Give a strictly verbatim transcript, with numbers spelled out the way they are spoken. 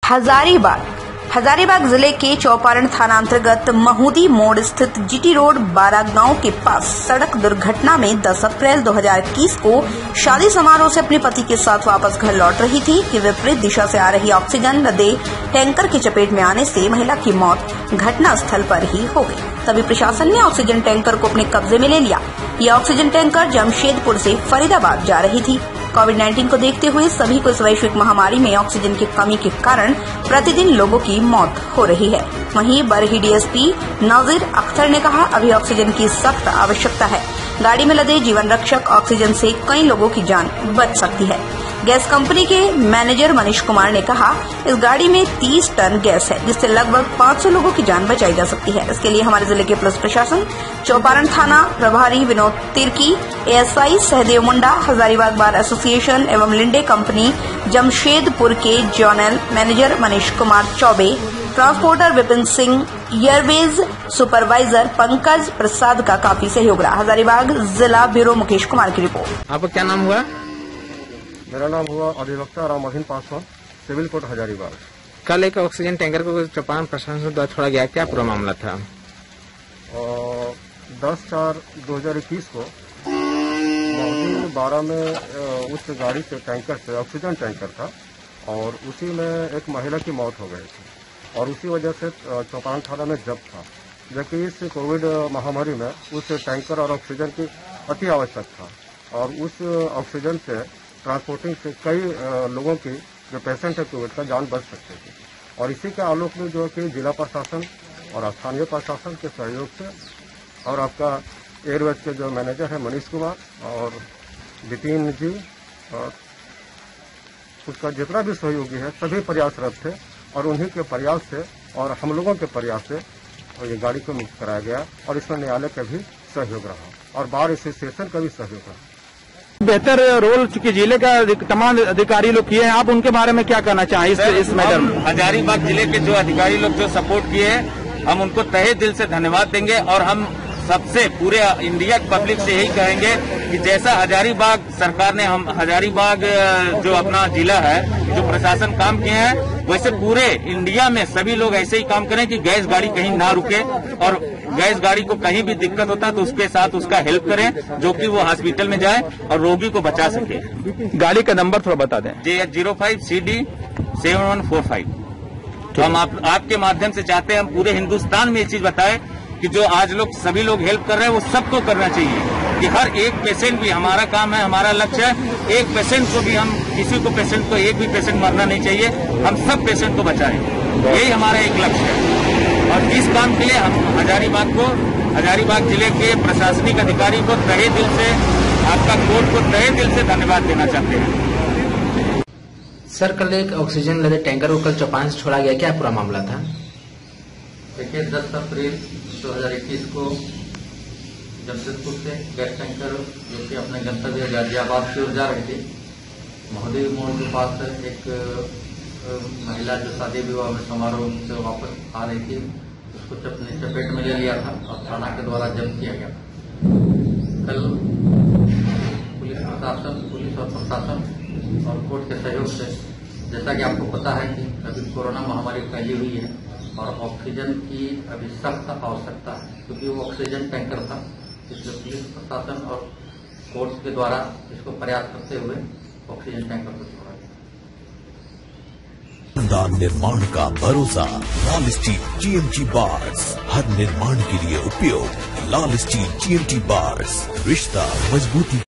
हजारीबाग हजारीबाग जिले के चौपारण थाना अंतर्गत महूदी मोड़ स्थित जीटी रोड बारह गांव के पास सड़क दुर्घटना में दस अप्रैल दो हज़ार इक्कीस को शादी समारोह से अपने पति के साथ वापस घर लौट रही थी कि विपरीत दिशा से आ रही ऑक्सीजन लदे टैंकर की चपेट में आने से महिला की मौत घटना स्थल पर ही हो गई। तभी प्रशासन ने ऑक्सीजन टैंकर को अपने कब्जे में ले लिया। यह ऑक्सीजन टैंकर जमशेदपुर से फरीदाबाद जा रही थी। कोविड नाइन्टीन को देखते हुए सभी को इस वैश्विक महामारी में ऑक्सीजन की कमी के कारण प्रतिदिन लोगों की मौत हो रही है। वहीं बरही डीएसपी नाजिर अख्तर ने कहा, अभी ऑक्सीजन की सख्त आवश्यकता है। गाड़ी में लदे जीवन रक्षक ऑक्सीजन से कई लोगों की जान बच सकती है। गैस कंपनी के मैनेजर मनीष कुमार ने कहा, इस गाड़ी में तीस टन गैस है, जिससे लगभग पाँच सौ लोगों की जान बचाई जा सकती है। इसके लिए हमारे जिले के पुलिस प्रशासन, चौपारण थाना प्रभारी Vinod Tirkey, ASI Sahdev Munda, Hazaribagh bar association एवं लिंडे कंपनी जमशेदपुर के zonal manager Manish Kumar Chaubey, transporter Vipin Singh, airways supervisor Pankaj Prasad का काफी सहयोग रहा। हजारीबाग जिला ब्यूरो मुकेश कुमार की रिपोर्ट। आपका क्या नाम हुआ? मेरा नाम हुआ अधिवक्ता राम मोहन पासवान, सिविल कोर्ट हजारीबाग। कल एक ऑक्सीजन टैंकर को चौपारण प्रशासन द्वारा छोड़ा गया, क्या पूरा मामला था? और दस चार दो हजार इक्कीस को महूदी बारह में उस गाड़ी से टैंकर से ऑक्सीजन टैंकर था और उसी में एक महिला की मौत हो गई थी और उसी वजह से चौपारण थाना में जब्त था। जबकि इस कोविड महामारी में उस टैंकर और ऑक्सीजन की अति आवश्यक था और उस ऑक्सीजन से ट्रांसपोर्टिंग से कई लोगों की जो पेशेंट है कोविड का जान बच सकते थे। और इसी के आलोक में जो कि जिला प्रशासन और स्थानीय प्रशासन के सहयोग से और आपका एयरवेज के जो मैनेजर है मनीष कुमार और विपिन जी और उसका जितना भी सहयोगी है सभी प्रयासरत थे और उन्हीं के प्रयास से और हम लोगों के प्रयास से और ये गाड़ी को मुक्त कराया गया और इसमें न्यायालय का भी सहयोग रहा और बार एसोसिएशन का भी सहयोग रहा। बेहतर रोल चूंकि जिले का तमाम अधिकारी लोग किए हैं, आप उनके बारे में क्या कहना चाहें इस, इस मैटर में? हजारीबाग जिले के जो अधिकारी लोग जो सपोर्ट किए हैं, हम उनको तहे दिल से धन्यवाद देंगे और हम सबसे पूरे इंडिया की पब्लिक से यही कहेंगे कि जैसा हजारीबाग सरकार ने हम हजारीबाग जो अपना जिला है जो प्रशासन काम किए हैं, वैसे पूरे इंडिया में सभी लोग ऐसे ही काम करें कि गैस गाड़ी कहीं ना रुके और गैस गाड़ी को कहीं भी दिक्कत होता है तो उसके साथ उसका हेल्प करें, जो कि वो हॉस्पिटल में जाए और रोगी को बचा सके। गाड़ी का नंबर थोड़ा बता दें। J H zero five C D seven one four five. तो हम आप, आपके माध्यम से चाहते हैं हम पूरे हिंदुस्तान में ये चीज बताएं कि जो आज लोग सभी लोग हेल्प कर रहे हैं वो सबको करना चाहिए कि हर एक पेशेंट भी हमारा काम है, हमारा लक्ष्य है, एक पेशेंट को भी हम किसी को पेशेंट को एक भी पेशेंट मरना नहीं चाहिए, हम सब पेशेंट को बचाएं, यही हमारा एक लक्ष्य है। और इस काम के लिए हम हजारीबाग को हजारीबाग जिले के प्रशासनिक अधिकारी को तहे दिल से आपका कोर्ट को तहे दिल से धन्यवाद देना चाहते हैं। सर, कल एक ऑक्सीजन लदे टैंकर को कल चौपारण से छोड़ा गया, क्या पूरा मामला था? देखिए, दस अप्रैल दो हजार इक्कीस को जमशेदपुर से गैस टैंकर जो कि अपने गंतव्य गाजियाबाद की ओर जा रही थी, महूदी मोड़ के पास एक महिला जो शादी विवाह में समारोह से वापस आ रही थी उसको अपने चपेट में ले लिया था और थाना के द्वारा जब्त किया गया। कल पुलिस प्रशासन पुलिस और प्रशासन और कोर्ट के सहयोग से, जैसा कि आपको पता है कि अभी कोरोना महामारी फैली हुई है और ऑक्सीजन की अभी सख्त आवश्यकता है, क्योंकि वो ऑक्सीजन टैंकर था, इसलिए पुलिस प्रशासन और कोर्ट के द्वारा इसको प्रयास करते हुए ऑक्सीजन टैंकर को छोड़ा गया। निर्माण का भरोसा लाल स्टील जीएमटी बार्स, हर निर्माण के लिए उपयोग लाल स्टील जीएमटी बार्स, रिश्ता मजबूती।